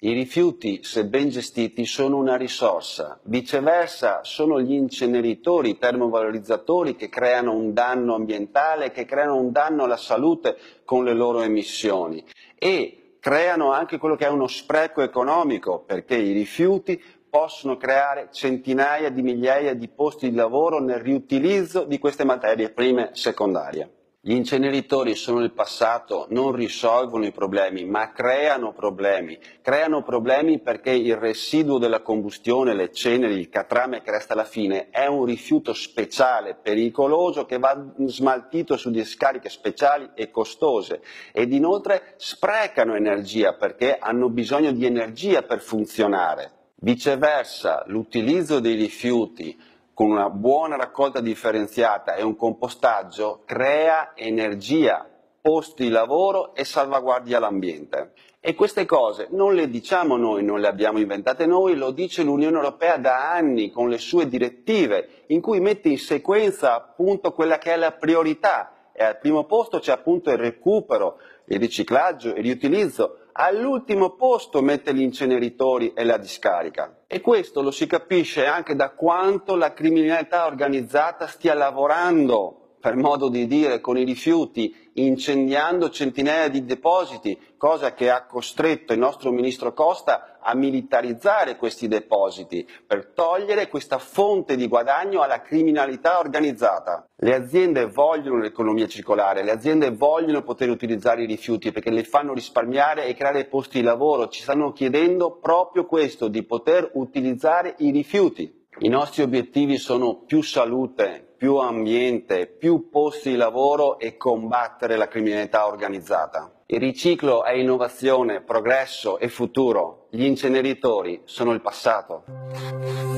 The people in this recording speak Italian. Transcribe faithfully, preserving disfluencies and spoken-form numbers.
I rifiuti, se ben gestiti, sono una risorsa. Viceversa, sono gli inceneritori, i termovalorizzatori che creano un danno ambientale, che creano un danno alla salute con le loro emissioni e creano anche quello che è uno spreco economico, perché i rifiuti possono creare centinaia di migliaia di posti di lavoro nel riutilizzo di queste materie prime secondarie. Gli inceneritori sono il passato, non risolvono i problemi, ma creano problemi. Creano problemi perché il residuo della combustione, le ceneri, il catrame che resta alla fine, è un rifiuto speciale, pericoloso, che va smaltito su discariche speciali e costose. Ed inoltre sprecano energia perché hanno bisogno di energia per funzionare. Viceversa, l'utilizzo dei rifiuti con una buona raccolta differenziata e un compostaggio crea energia, posti di lavoro e salvaguardia l'ambiente. E queste cose non le diciamo noi, non le abbiamo inventate noi, lo dice l'Unione Europea da anni con le sue direttive, in cui mette in sequenza appunto quella che è la priorità. E al primo posto c'è appunto il recupero, il riciclaggio, il riutilizzo. All'ultimo posto mette gli inceneritori e la discarica. E questo lo si capisce anche da quanto la criminalità organizzata stia lavorando, per modo di dire, con i rifiuti, incendiando centinaia di depositi, cosa che ha costretto il nostro ministro Costa a militarizzare questi depositi per togliere questa fonte di guadagno alla criminalità organizzata. Le aziende vogliono l'economia circolare, le aziende vogliono poter utilizzare i rifiuti perché le fanno risparmiare e creare posti di lavoro. Ci stanno chiedendo proprio questo, di poter utilizzare i rifiuti. I nostri obiettivi sono più salute, più ambiente, più posti di lavoro e combattere la criminalità organizzata. Il riciclo è innovazione, progresso e futuro. Gli inceneritori sono il passato.